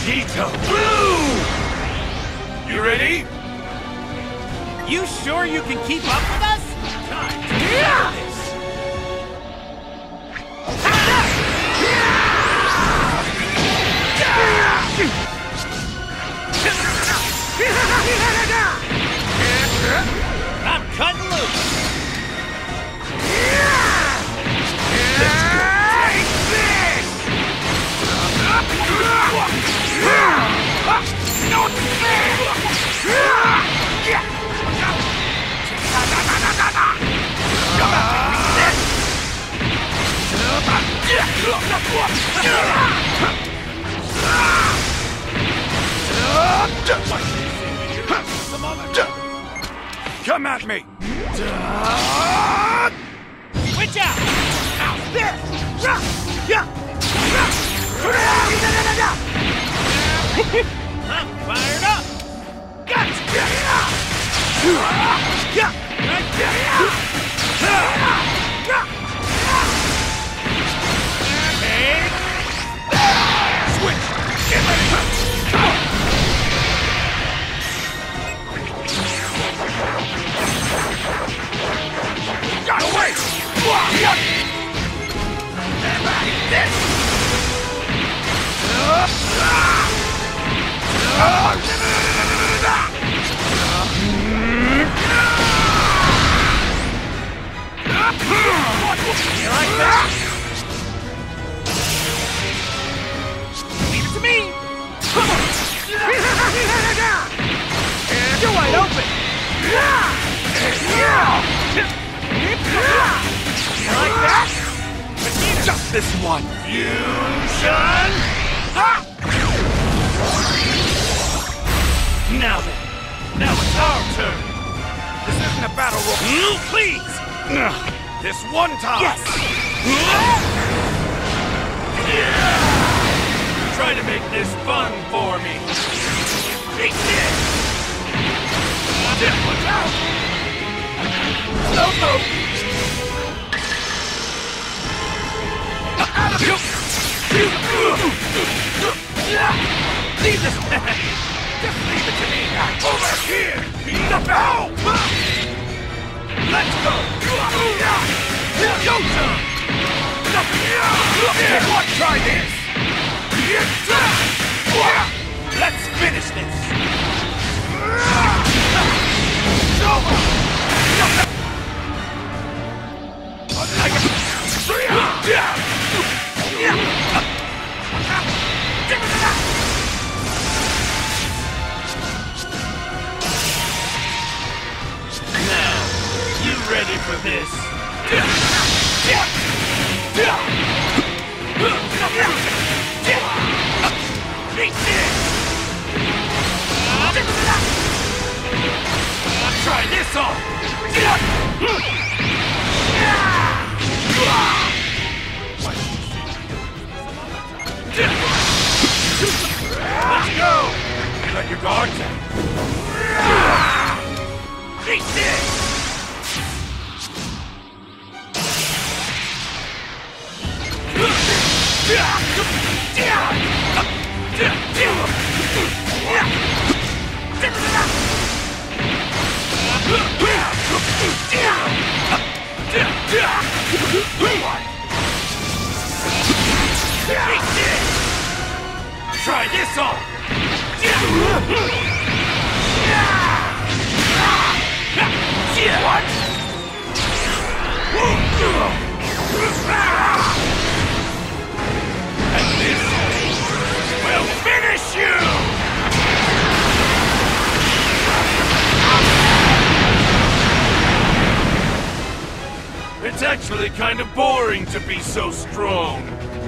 Vegeta! Blue! You ready? You sure you can keep up with us? Time to do this! I'm cutting loose! Take this! Not fair! Come at me! Switch out! I'm fired up! Switch! Get ready! Got away! This! You like that? Leave it to me! You're wide open! You like that? Just this one! Fusion! Now then, now it's our turn! This isn't a battle royal. Please! This one time! Yes! Try to make this fun for me! Eat this! Watch out! No! Leave this man! Just leave it to me! Over here! No! Let's go! Go, son! What? Try this! Let's finish this! Now, you ready for this? Try this on! Let's go! Let your guard down. Eat this! Try this on! What? And this will finish you! It's actually kind of boring to be so strong.